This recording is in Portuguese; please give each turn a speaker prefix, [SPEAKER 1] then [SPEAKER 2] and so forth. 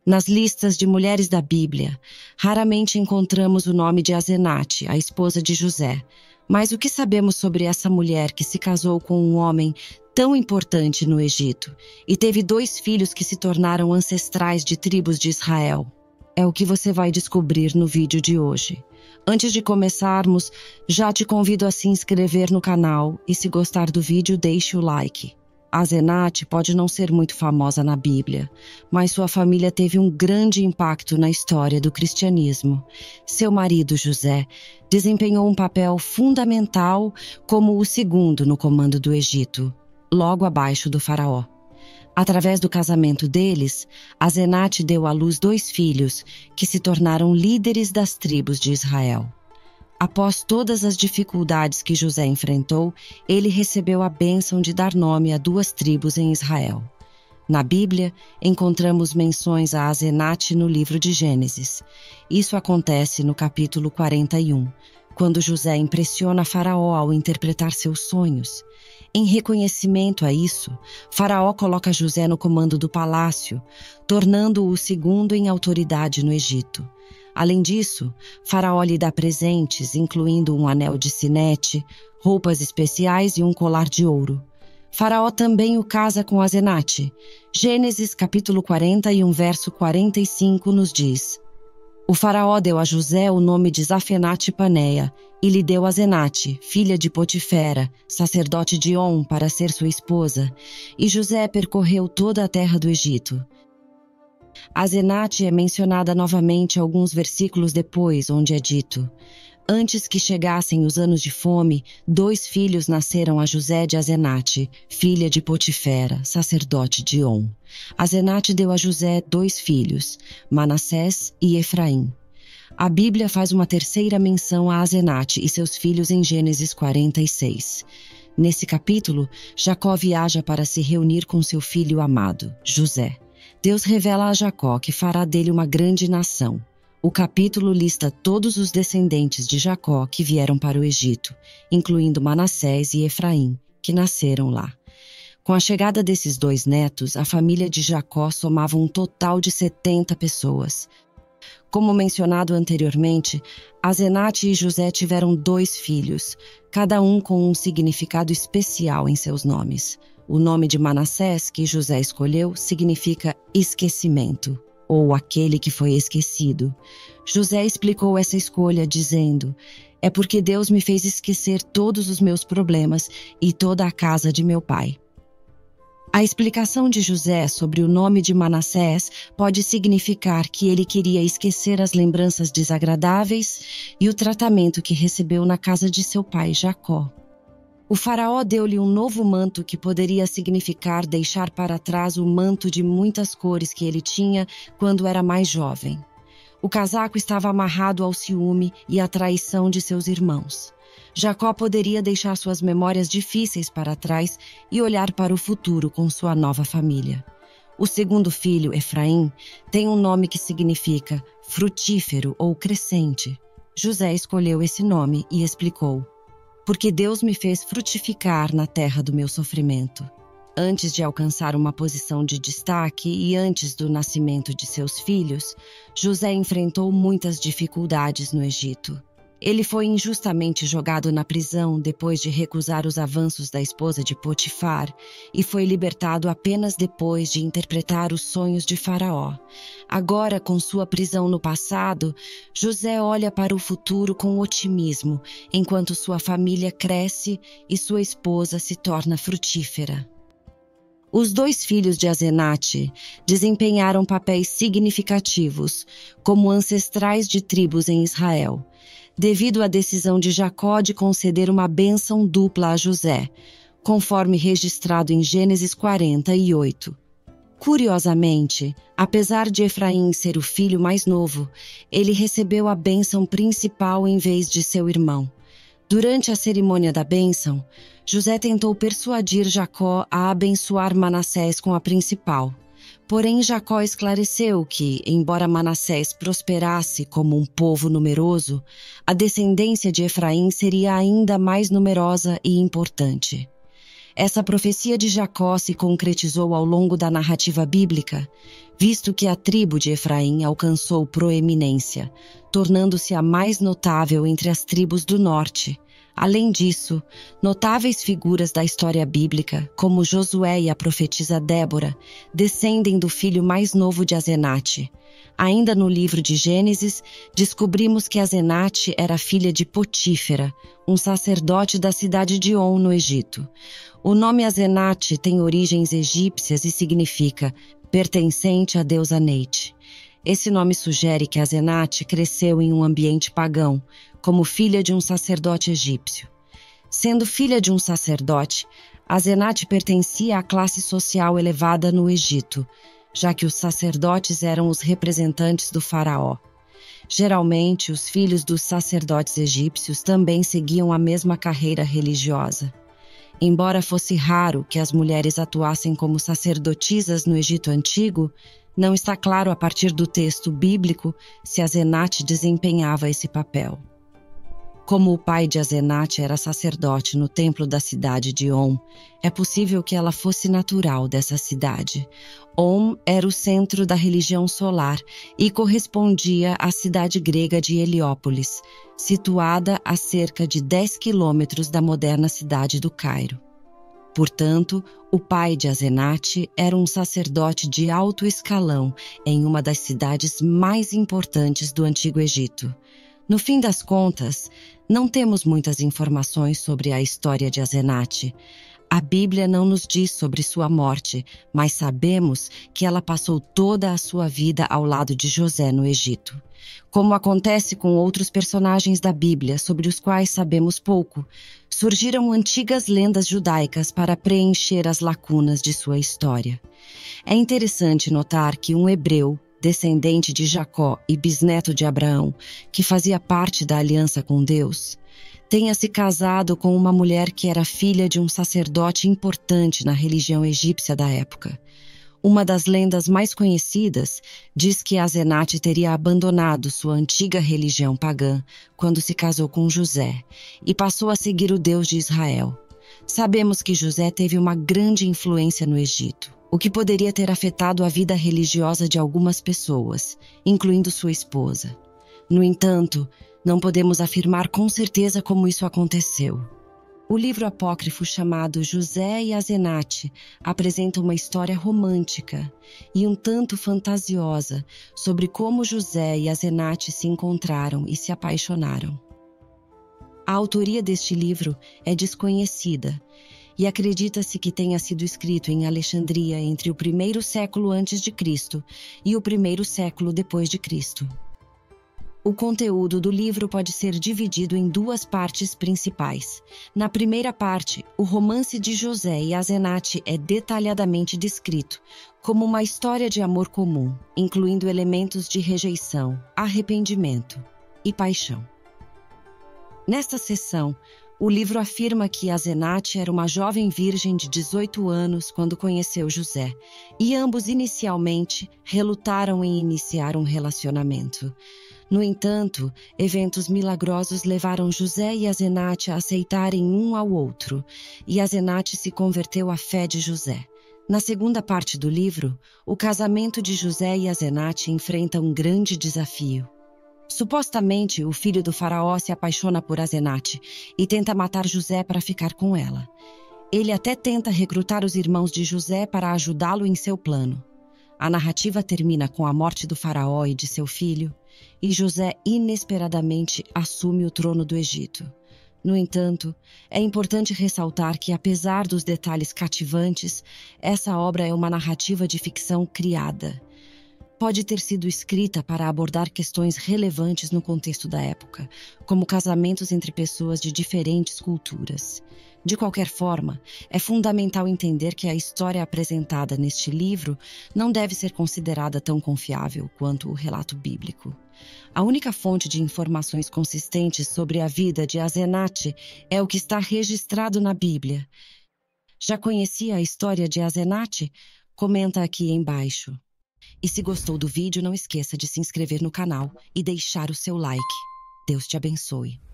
[SPEAKER 1] Nas listas de mulheres da Bíblia, raramente encontramos o nome de Asenate, a esposa de José. Mas o que sabemos sobre essa mulher que se casou com um homem tão importante no Egito e teve 2 filhos que se tornaram ancestrais de tribos de Israel? É o que você vai descobrir no vídeo de hoje. Antes de começarmos, já te convido a se inscrever no canal e, se gostar do vídeo, deixe o like. Asenate pode não ser muito famosa na Bíblia, mas sua família teve um grande impacto na história do cristianismo. Seu marido, José, desempenhou um papel fundamental como o segundo no comando do Egito, logo abaixo do faraó. Através do casamento deles, Asenate deu à luz 2 filhos que se tornaram líderes das tribos de Israel. Após todas as dificuldades que José enfrentou, ele recebeu a bênção de dar nome a 2 tribos em Israel. Na Bíblia, encontramos menções a Asenate no livro de Gênesis. Isso acontece no capítulo 41, quando José impressiona Faraó ao interpretar seus sonhos. Em reconhecimento a isso, Faraó coloca José no comando do palácio, tornando-o o segundo em autoridade no Egito. Além disso, Faraó lhe dá presentes, incluindo um anel de sinete, roupas especiais e um colar de ouro. Faraó também o casa com Asenate. Gênesis capítulo 41, verso 45 nos diz: O faraó deu a José o nome de Zafenate-Paneia e lhe deu Asenate, filha de Potifera, sacerdote de On, para ser sua esposa, e José percorreu toda a terra do Egito. Asenate é mencionada novamente alguns versículos depois, onde é dito: Antes que chegassem os anos de fome, 2 filhos nasceram a José de Asenate, filha de Potifera, sacerdote de On. Asenate deu a José 2 filhos, Manassés e Efraim. A Bíblia faz uma terceira menção a Asenate e seus filhos em Gênesis 46. Nesse capítulo, Jacó viaja para se reunir com seu filho amado, José. Deus revela a Jacó que fará dele uma grande nação. O capítulo lista todos os descendentes de Jacó que vieram para o Egito, incluindo Manassés e Efraim, que nasceram lá. Com a chegada desses 2 netos, a família de Jacó somava um total de 70 pessoas. Como mencionado anteriormente, Asenate e José tiveram 2 filhos, cada um com um significado especial em seus nomes. O nome de Manassés, que José escolheu, significa esquecimento, ou aquele que foi esquecido. José explicou essa escolha dizendo: É porque Deus me fez esquecer todos os meus problemas e toda a casa de meu pai. A explicação de José sobre o nome de Manassés pode significar que ele queria esquecer as lembranças desagradáveis e o tratamento que recebeu na casa de seu pai Jacó. O faraó deu-lhe um novo manto que poderia significar deixar para trás o manto de muitas cores que ele tinha quando era mais jovem. O casaco estava amarrado ao ciúme e à traição de seus irmãos. Jacó poderia deixar suas memórias difíceis para trás e olhar para o futuro com sua nova família. O segundo filho, Efraim, tem um nome que significa frutífero ou crescente. José escolheu esse nome e explicou: Porque Deus me fez frutificar na terra do meu sofrimento. Antes de alcançar uma posição de destaque e antes do nascimento de seus filhos, José enfrentou muitas dificuldades no Egito. Ele foi injustamente jogado na prisão depois de recusar os avanços da esposa de Potifar e foi libertado apenas depois de interpretar os sonhos de Faraó. Agora, com sua prisão no passado, José olha para o futuro com otimismo, enquanto sua família cresce e sua esposa se torna frutífera. Os 2 filhos de Asenate desempenharam papéis significativos como ancestrais de tribos em Israel, devido à decisão de Jacó de conceder uma bênção dupla a José, conforme registrado em Gênesis 48. Curiosamente, apesar de Efraim ser o filho mais novo, ele recebeu a bênção principal em vez de seu irmão. Durante a cerimônia da bênção, José tentou persuadir Jacó a abençoar Manassés com a principal. Porém, Jacó esclareceu que, embora Manassés prosperasse como um povo numeroso, a descendência de Efraim seria ainda mais numerosa e importante. Essa profecia de Jacó se concretizou ao longo da narrativa bíblica. visto que a tribo de Efraim alcançou proeminência, tornando-se a mais notável entre as tribos do norte. Além disso, notáveis figuras da história bíblica, como Josué e a profetisa Débora, descendem do filho mais novo de Azenate. Ainda no livro de Gênesis, descobrimos que Azenate era filha de Potífera, um sacerdote da cidade de On, no Egito. O nome Azenate tem origens egípcias e significa pertencente à deusa Neite. Esse nome sugere que Azenate cresceu em um ambiente pagão, como filha de um sacerdote egípcio. Sendo filha de um sacerdote, Azenate pertencia à classe social elevada no Egito, já que os sacerdotes eram os representantes do faraó. Geralmente, os filhos dos sacerdotes egípcios também seguiam a mesma carreira religiosa. Embora fosse raro que as mulheres atuassem como sacerdotisas no Egito Antigo, não está claro a partir do texto bíblico se Azenate desempenhava esse papel. Como o pai de Azenate era sacerdote no templo da cidade de On, é possível que ela fosse natural dessa cidade. On era o centro da religião solar e correspondia à cidade grega de Heliópolis, situada a cerca de 10 quilômetros da moderna cidade do Cairo. Portanto, o pai de Azenate era um sacerdote de alto escalão em uma das cidades mais importantes do Antigo Egito. No fim das contas, não temos muitas informações sobre a história de Azenate. A Bíblia não nos diz sobre sua morte, mas sabemos que ela passou toda a sua vida ao lado de José no Egito. Como acontece com outros personagens da Bíblia, sobre os quais sabemos pouco, surgiram antigas lendas judaicas para preencher as lacunas de sua história. É interessante notar que um hebreu, descendente de Jacó e bisneto de Abraão, que fazia parte da aliança com Deus, tenha se casado com uma mulher que era filha de um sacerdote importante na religião egípcia da época. Uma das lendas mais conhecidas diz que Azenate teria abandonado sua antiga religião pagã quando se casou com José e passou a seguir o Deus de Israel. Sabemos que José teve uma grande influência no Egito, o que poderia ter afetado a vida religiosa de algumas pessoas, incluindo sua esposa. No entanto, não podemos afirmar com certeza como isso aconteceu. O livro apócrifo chamado José e Azenate apresenta uma história romântica e um tanto fantasiosa sobre como José e Azenate se encontraram e se apaixonaram. A autoria deste livro é desconhecida e acredita-se que tenha sido escrito em Alexandria entre o 1º século antes de Cristo e o 1º século depois de Cristo. O conteúdo do livro pode ser dividido em duas partes principais. Na primeira parte, o romance de José e Azenate é detalhadamente descrito, como uma história de amor comum, incluindo elementos de rejeição, arrependimento e paixão. Nesta seção, o livro afirma que Azenate era uma jovem virgem de 18 anos quando conheceu José, e ambos inicialmente relutaram em iniciar um relacionamento. No entanto, eventos milagrosos levaram José e Azenate a aceitarem um ao outro, e Azenate se converteu à fé de José. Na segunda parte do livro, o casamento de José e Azenate enfrenta um grande desafio. Supostamente, o filho do faraó se apaixona por Azenate e tenta matar José para ficar com ela. Ele até tenta recrutar os irmãos de José para ajudá-lo em seu plano. A narrativa termina com a morte do faraó e de seu filho, e José inesperadamente assume o trono do Egito. No entanto, é importante ressaltar que, apesar dos detalhes cativantes, essa obra é uma narrativa de ficção criada. Pode ter sido escrita para abordar questões relevantes no contexto da época, como casamentos entre pessoas de diferentes culturas. De qualquer forma, é fundamental entender que a história apresentada neste livro não deve ser considerada tão confiável quanto o relato bíblico. A única fonte de informações consistentes sobre a vida de Azenate é o que está registrado na Bíblia. Já conhecia a história de Azenate? Comenta aqui embaixo. E se gostou do vídeo, não esqueça de se inscrever no canal e deixar o seu like. Deus te abençoe.